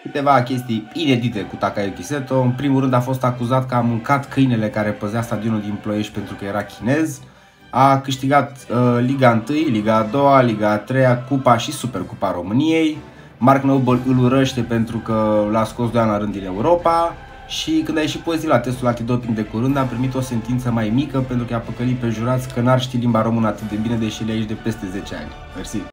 Câteva chestii inedite cu Takayuki Seto. În primul rând a fost acuzat că a mâncat câinele care păzea stadionul din Ploiești pentru că era chinez. A câștigat Liga 1, Liga a 2, Liga a 3, Cupa și Supercupa României. Mark Noble îl urăște pentru că l-a scos 2 ani la rând din Europa. Și când a ieșit pozitiv la testul antidoping de curând, a primit o sentință mai mică pentru că a păcălit pe jurați că n-ar ști limba română atât de bine, deși le aici de peste 10 ani. Mersi.